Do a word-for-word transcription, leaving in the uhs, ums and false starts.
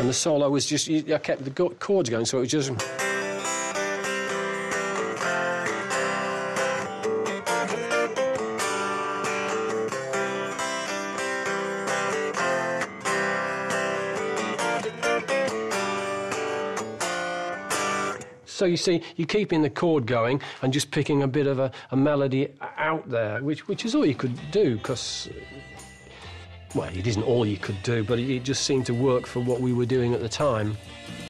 and the solo was just, I kept the chords going, so it was just... So you see, you're keeping the chord going and just picking a bit of a, a melody out there, which which is all you could do, because, well, it isn't all you could do, but it just seemed to work for what we were doing at the time.